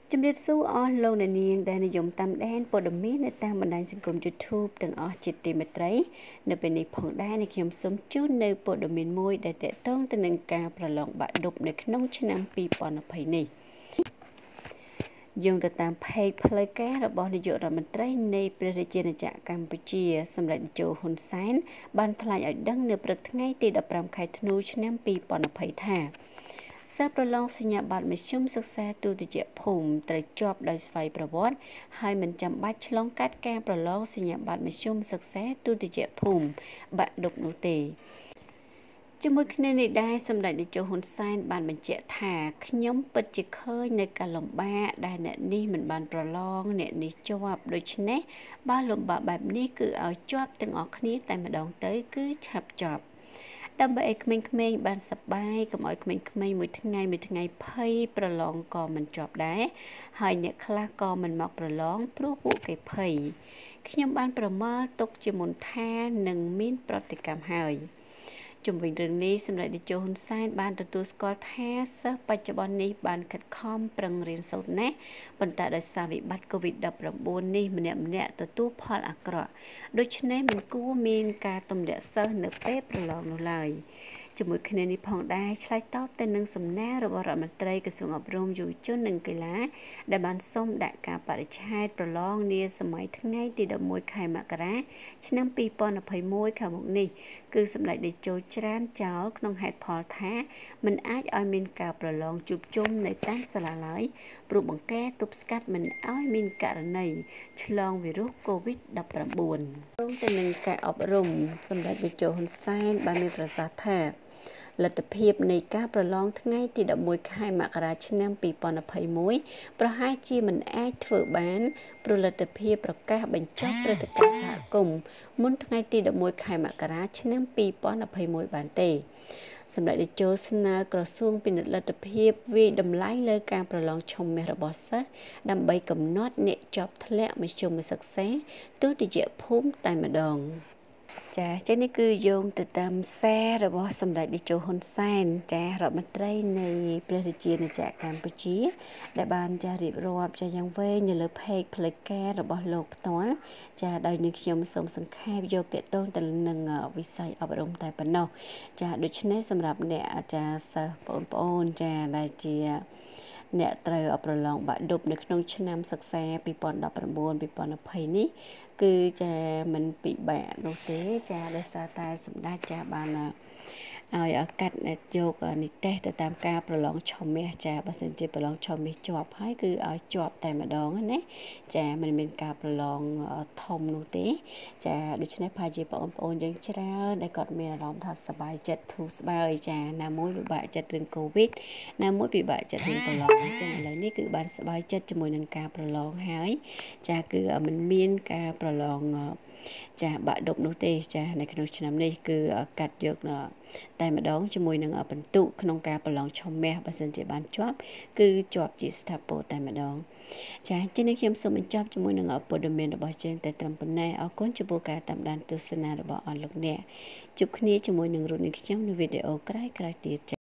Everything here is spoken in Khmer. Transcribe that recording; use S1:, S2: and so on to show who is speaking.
S1: ជំរាបសួរអស់លោកអ្នកនាងដែលនិយមតាមដានព័ត៌មាននៅតាមបណ្ដាញសង្គម YouTube ទាំងអស់ជាទីមេត្រីនៅពេលនេះផងដែរនេះខ្ញុំសូមជូននៅព័ត៌មានមួយដែលទាក់ទងទៅនឹងការប្រឡងបាក់ឌុបនៅក្នុងឆ្នាំ2020នេះយោងទៅតាមផេកផ្លូវការរបស់នាយករដ្ឋមន្ត្រីនៃព្រះរាជាណាចក្រកម្ពុជាសម្ដេចតេជោហ៊ុនសែនបានថ្លែងឲ្យដឹងនៅព្រឹកថ្ងៃទី15ខែធ្នូឆ្នាំ2020ថាសិស្សប្រឡងសញ្ញាបត្រមធ្យមសិក្សាទុតិយភូមិត្រូវជាប់ដោយស្វ័យប្រវត្តិហើយមិនចាំបាច់ឆ្លងកាត់ការប្រឡងសញ្ញាបត្រមធ្យមសិក្សាទុតិយភូមិបាក់ឌុបនោះទេជាមួយគ្នានេះដែរសម្ដេចតេជោហ៊ុនសែនបានបញ្ជាក់ថាខ្ញុំពិតជាឃើញនៅការលំបាកដែលអ្នកនេះមិនបានប្រឡងអ្នកនេះជាប់ដូច្នេះបើលំបាកបែបនេះគឺឲ្យជាប់ទាំងអស់គ្នាតែម្ដងទៅគឺឆាប់ចប់ដើម្បីឲ្យក្មេងៗបានសប្បាយកុំឲ្យក្មេងៗមួយថ្ងៃភ័យប្រឡងក៏មិនជាប់ដែរហើយអ្នកខ្លះក៏មិនមកប្រឡងព្រោះពួកគេភ័យខ្ញុំបានប្រមាលទុកជាមុនថានឹងមានប្រតិកម្មហើយជុំវិញរឿងនេះសម្ដេចតេជោហ៊ុនសែនបានទទួលស្គាល់ថាសិស្សបច្ចុប្បន្ននេះបានខិតខំប្រឹងរៀនសូត្រណាស់ប៉ុន្តែដោយសារវិបត្តិ COVID-19 នេះម្នាក់ទទួលផលអាក្រក់ដូច្នេះមិនគួរមានការទម្លាក់សិស្សនៅពេលប្រឡងនោះឡើយជាមួយគ្នានេះផងដែរឆ្លើយតបទៅនឹងសំណើរបស់រដ្ឋមន្ត្រីក្រសួងអប់រំយុវជននិងកីឡាដែលបានសូមដាក់ការបរិច្ឆេទប្រឡងនាសម័យថ្ងៃទី11ខែមករាឆ្នាំ2021ខាងមុខនេះគឺសម្ដេចតេជោច្រានចោលក្នុងហេតុផលថាមិនអាចឲ្យមានការប្រឡងជួបជុំនៅតាមសាលាឡើយព្រោះបង្ការទប់ស្កាត់មិនឲ្យមានករណីឆ្លងវីរុស COVID-19 រួមទៅនឹងការអប់រំសម្ដេចតេជោហ៊ុនសែនបានមានប្រសាសន៍ថាលទ្ធភាពនៃការប្រឡងថ្ងៃទី11ខែមករាឆ្នាំ2021ប្រហែលជាមិនអាចធ្វើបានព្រោះលទ្ធភាពប្រកាសបញ្ចប់ព្រឹត្តិការណ៍សហគមន៍មុនថ្ងៃទី11ខែមករាឆ្នាំ2021បានទេសម្ដេចតេជោស្នើក្រសួងពិនិត្យលទ្ធភាពវិយតម្លៃលើការប្រឡងឈុំមាសរបស់សិស្សដើម្បីកំណត់អ្នកជាប់ធ្លាក់មធ្យមសិក្សាទុតិយភូមិតែម្ដងចា៎នេះគឺយោងទៅតាមសាររបស់សម្ដេចតេជោហ៊ុនសែនចារដ្ឋមន្ត្រីនៃព្រះរាជាណាចក្រកម្ពុជាដែលបានចារៀបរាប់ចាយ៉ាងវែងនៅលើផេកផ្លូវការរបស់លោកផ្ទាល់ចាដោយនេះខ្ញុំសូមសង្ខេបយកតេតងទៅនឹងវិស័យអប់រំតែប៉ុណ្ណោះចាដូច្នេះសម្រាប់អ្នកអាចារ្យសិស្សបងប្អូនចាដែលជាអ្នកត្រូវប្រឡងបាក់ឌុបនៅក្នុងឆ្នាំសិក្សា2019-2020នេះគឺចាមិនពិបាកនោះទេចាដោយសារតែសម្ដេចចាបានឲ្យកាត់យកនិទេសទៅតាមការប្រឡងឈុំមាសចាបើសិនជាប្រឡងឈុំមាសជាប់ហើយគឺឲ្យជាប់តែម្ដងណាចាមិនមានការប្រឡងធំនោះទេចាដូច្នេះប្រហែលជាបងប្អូនយើងច្រើនដែលគាត់មានអារម្មណ៍ថាសប្បាយចិត្តធូរស្បើយចាណាមួយពិបាកចិត្តរឿងកូវីដណាមួយពិបាកចិត្តរឿងប្រឡងអញ្ចឹងឥឡូវនេះគឺបានសប្បាយចិត្តជាមួយនឹងការប្រឡងហើយចាគឺមិនមានការប្រឡងចាបាក់ឌុបនោះទេចានៅក្នុងឆ្នាំនេះគឺកាត់យកតែម្ដងជាមួយនឹងបន្ទុកក្នុងការប្រឡងឈុំមាសបើសិនជាបានជាប់គឺជាប់ជាស្ថាពរតែម្ដងចាចឹងនេះខ្ញុំសូមបញ្ចប់ជាមួយនឹងព័ត៌មានរបស់យើងតែត្រឹមប៉ុណ្ណេះអរគុណចំពោះការតាមដានទស្សនារបស់អស់លោកអ្នកជួបគ្នាជាមួយនឹងរូបនេះខ្ញុំនៅវីដេអូក្រោយៗទៀត